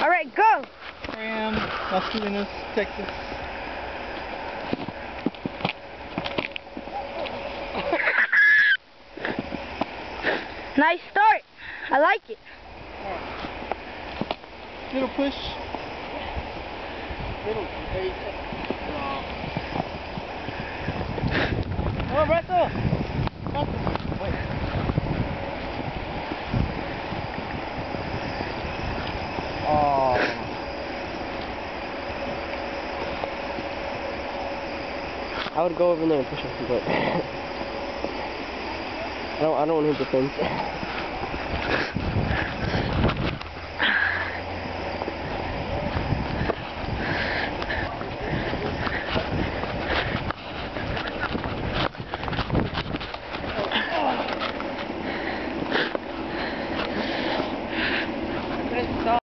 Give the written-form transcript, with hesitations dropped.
All right, go. Graham, Las Colinas, Texas. Nice start. I like it. Little push. Oh, Breto! Wait. Oh. I would go over there and push him, but I don't want to hit the fence.